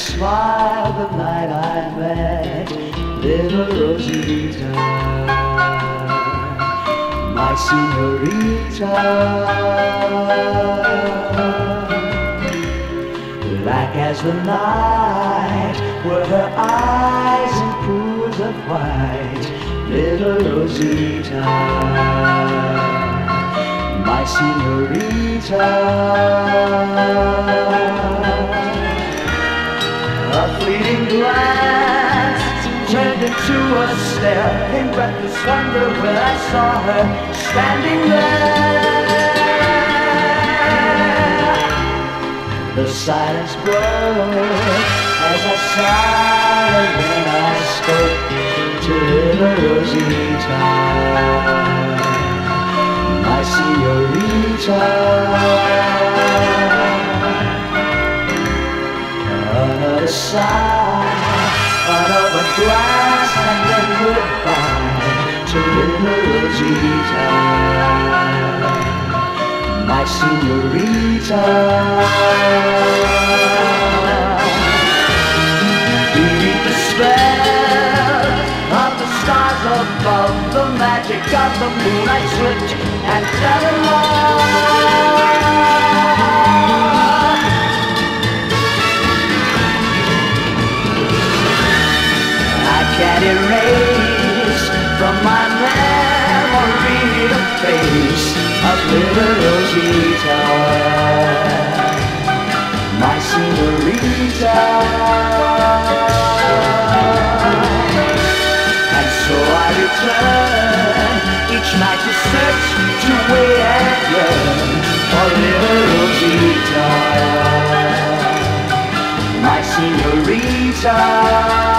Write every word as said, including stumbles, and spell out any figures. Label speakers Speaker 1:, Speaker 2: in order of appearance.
Speaker 1: smiled the night I met little Rosita, my señorita. Black as the night were her eyes in pools of white, little Rosita, my señorita. A fleeting glance turned into a stare in breathless wonder when I saw her standing there. The silence broke as I sighed, and then I spoke to little Rosita, my señorita. Another sigh out of a glass, and then goodbye to little Rosita, my señorita. Beneath the spell of the stars above, the magic of the moonlight slipped and fell in love. Can't erase from my memory the face of little Rosita, my señorita. And so I return each night to search, to wait and yearn for little Rosita, my señorita.